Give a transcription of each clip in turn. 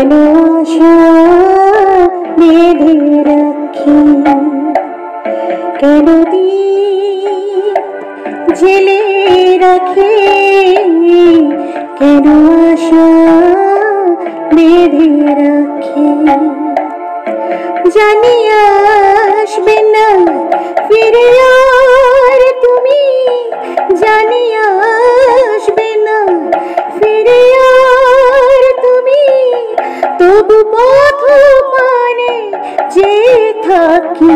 কেন আশা বেঁধে রাখি, কেন দীপ জেলে রাখি, কেন আশা বেঁধে রাখি। জানি আসবে না ফিরে আর তুমি, জানি আসবে না ফিরে আর তুমি, তবু পথ পানে যে থাকি।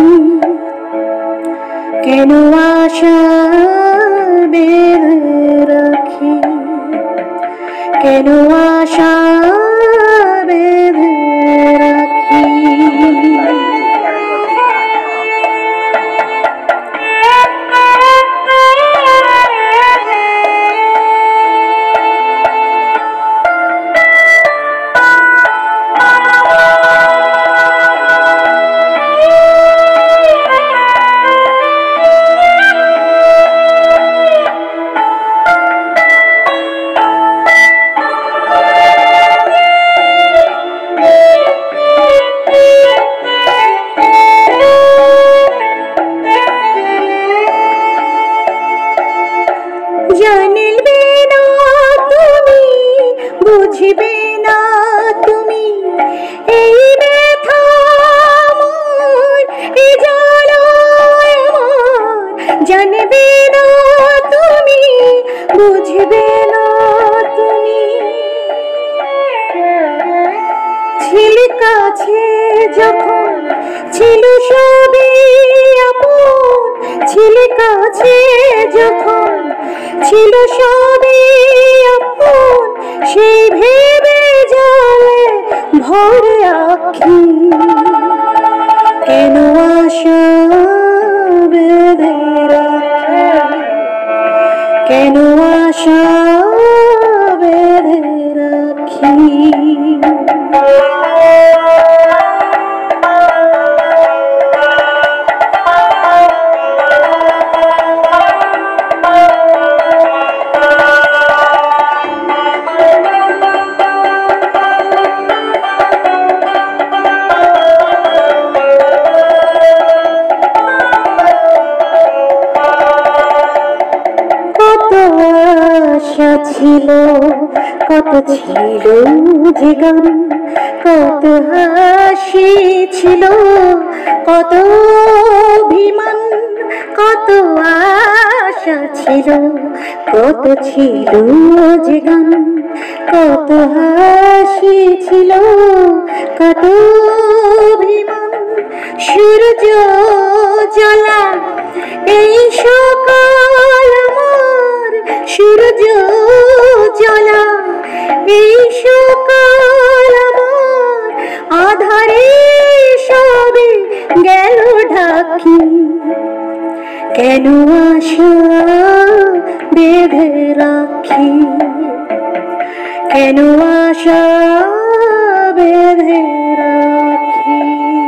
কেন আশা বেঁধে রাখি, কেন আশা বেঁধে রাখি। জানিবে না তুমি, বুঝবে না তুমি, এই ব্যথা আমার, এই জ্বালা আমার। জানবে না তুমি, বুঝবে না তুমি, ছিলে কাছে যখন ছিল সবই আপন, ছিলে কাছে যখন ছিল সবই আপন, সেই ভেবে জলে ভরে আখি। কেন আশা বেঁধে রাখি, কেন আশা বেঁধে রাখি। আশা ছিল, কত ছিল যে গান, কত হাসি ছিল, কত অভিমান, কত আশা ছিল, কত ছিল যে গান, কত হাসি ছিল, কত অভিমান। সূর্য জ্বলা এই সকাল আমার, সূর্য জ্বলা এই সকাল আমার, আধারে সবে গেল ঢাকি। কেন আশা বেঁধে রাখি, কেন আশা বেঁধে রাখি।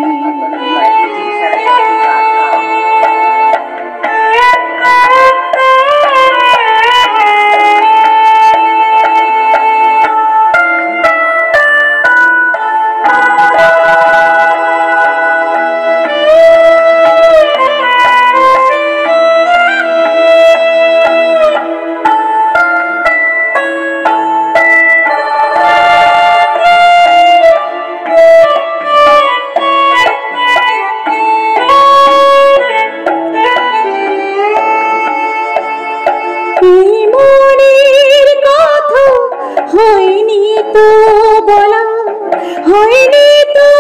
মনের কথা হয়নি তো বলা, হয়নি তো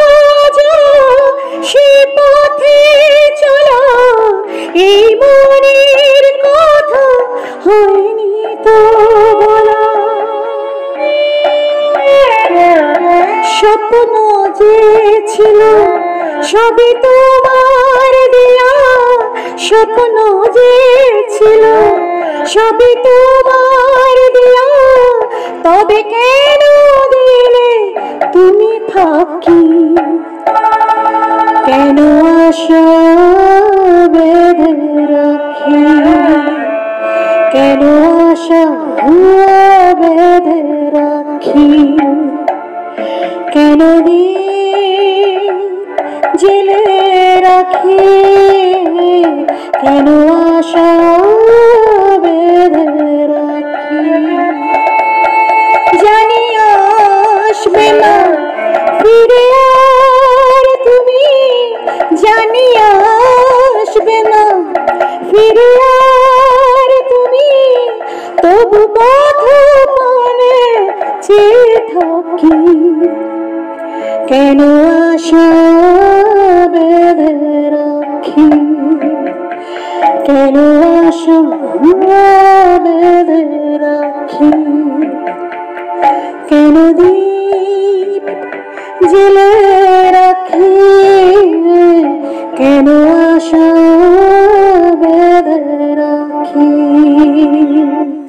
সে পথে চলা। এই মনের কথা হয়নি তো বলা, স্বপ্ন যে ছিল সবই তোমার দেয়া, স্বপ্ন যে ছিল সবই তোমার দেয়া, তবে কেন দিলে তুমি ফাঁকি। কেন আশা বেঁধে রাখি, কেন আশা বেঁধে রাখি। কেন দিন জেলে রাখি, কেন আশা বেঁধে রাখি। জানি আসবে না ফিরে আর তুমি, জানি আসবে না ফিরে আর তুমি, তবু পথ পানে চেয়ে থাকি। কেন আশা বেঁধে রাখি, কেন আশা বেঁধে রাখি। কেন দীপ জেলে রাখি, কেন আশা বেঁধে রাখি।